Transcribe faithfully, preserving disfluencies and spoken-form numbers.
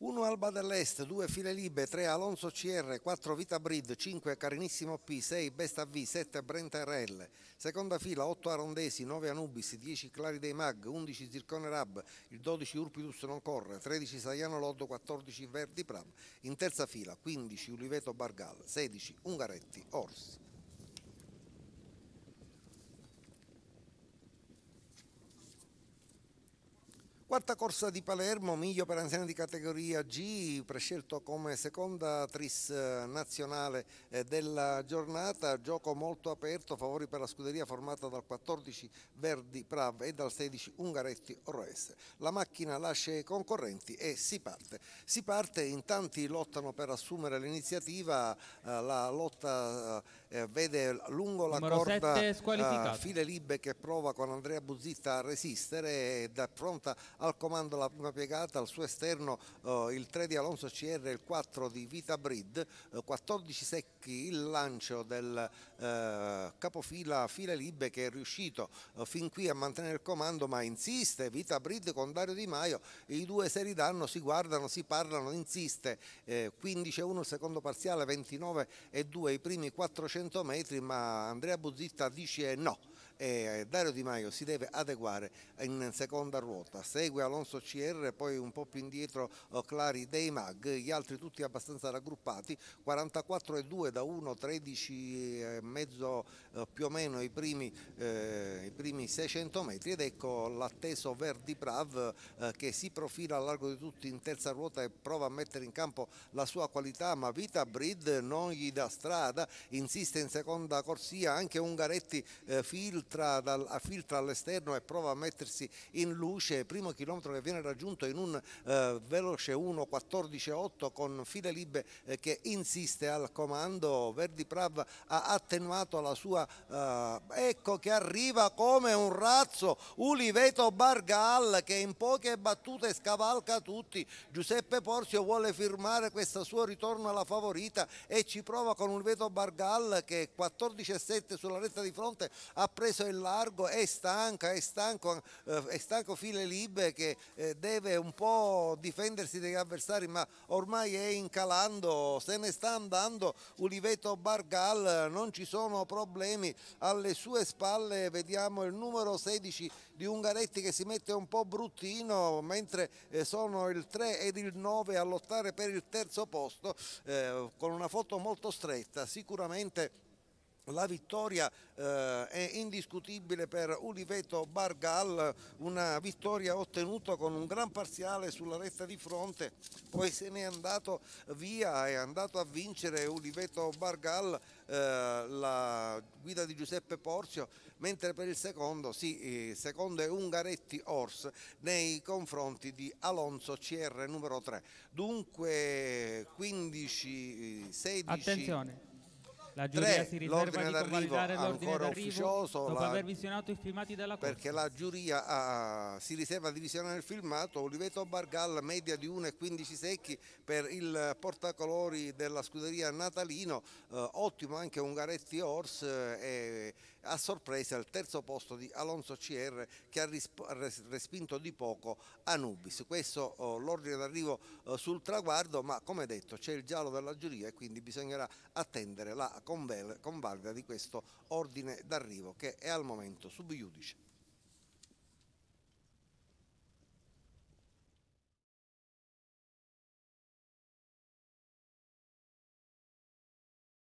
uno Alba dell'Est, due File Libe, tre Alonso C R, quattro Vita Brid, cinque Carinissimo P, sei Besta V, sette Brenta R L. Seconda fila otto Arondesi, nove Anubis, dieci Clari dei Mag, undici Zircone Rab, il dodici Urpidus non corre, tredici Saiano Loddo, quattordici Verdi Prav. In terza fila quindici Uliveto Bargal, sedici Ungaretti Orsi. Quarta corsa di Palermo, miglio per anziani di categoria G, prescelto come seconda tris nazionale della giornata, gioco molto aperto, favori per la scuderia formata dal quattordici Verdi Prav e dal sedici Ungaretti Oroes. La macchina lascia i concorrenti e si parte. Si parte, in tanti lottano per assumere l'iniziativa, la lotta eh, vede lungo la Numero corda eh, File Libe che prova con Andrea Buzitta a resistere e da pronta al comando la prima piegata, al suo esterno eh, il tre di Alonso C R e il quattro di Vita Brid, eh, quattordici secchi il lancio del eh, capofila File Libe che è riuscito eh, fin qui a mantenere il comando, ma insiste Vita Brid con Dario Di Maio, i due seri danno, si guardano, si parlano, insiste, eh, quindici a uno il secondo parziale, ventinove e due i primi quattrocento metri, ma Andrea Buzitta dice no. E Dario Di Maio si deve adeguare in seconda ruota, segue Alonso C R, poi un po' più indietro Clari dei Mag, gli altri tutti abbastanza raggruppati, quarantaquattro e due da uno, tredici e mezzo più o meno i primi, eh, i primi seicento metri, ed ecco l'atteso Verdi Prav eh, che si profila a largo di tutti in terza ruota e prova a mettere in campo la sua qualità, ma Vita Brid non gli dà strada, insiste in seconda corsia, anche Ungaretti eh, filtra Filtra, dal, filtra all'esterno e prova a mettersi in luce, primo chilometro che viene raggiunto in un eh, veloce uno quattordici otto con File Libe eh, che insiste al comando. Verdi Prav ha attenuato la sua eh, ecco che arriva come un razzo Uliveto Bargal che in poche battute scavalca tutti. Giuseppe Porzio vuole firmare questo suo ritorno alla favorita e ci prova con Uliveto Bargal che quattordici e sette sulla retta di fronte ha preso il largo, è stanca, è stanco, eh, è stanco File Libe che eh, deve un po' difendersi dagli avversari, ma ormai è incalando, se ne sta andando Uliveto Bargal, non ci sono problemi alle sue spalle. Vediamo il numero sedici di Ungaretti che si mette un po' bruttino, mentre eh, sono il tre ed il nove a lottare per il terzo posto, eh, con una foto molto stretta. Sicuramente la vittoria eh, è indiscutibile per Uliveto Bargal, una vittoria ottenuta con un gran parziale sulla retta di fronte, poi se n'è andato via, è andato a vincere Uliveto Bargal, eh, la guida di Giuseppe Porzio, mentre per il secondo, sì, il secondo è Ungaretti Ors nei confronti di Alonso C R numero tre. Dunque quindici, sedici... Attenzione. La giuria si riserva di convalidare l'ordine d'arrivo dopo la, aver visionato i filmati della corsa. Perché la giuria ha, si riserva di visionare il filmato. Uliveto Bargal, media di uno e quindici secchi per il portacolori della scuderia Natalino, eh, ottimo anche Ungaretti Ors, eh, a sorpresa il terzo posto di Alonso C R che ha respinto di poco Anubis. Questo oh, l'ordine d'arrivo oh, sul traguardo, ma come detto c'è il giallo della giuria e quindi bisognerà attendere la convalida di questo ordine d'arrivo che è al momento sub iudice.